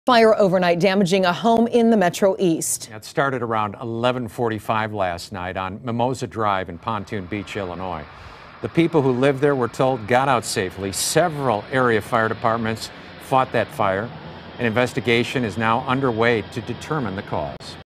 Fire overnight damaging a home in the Metro East. It started around 11:45 last night on Mimosa Drive in Pontoon Beach, Illinois. The people who lived there were told got out safely. Several area fire departments fought that fire. An investigation is now underway to determine the cause.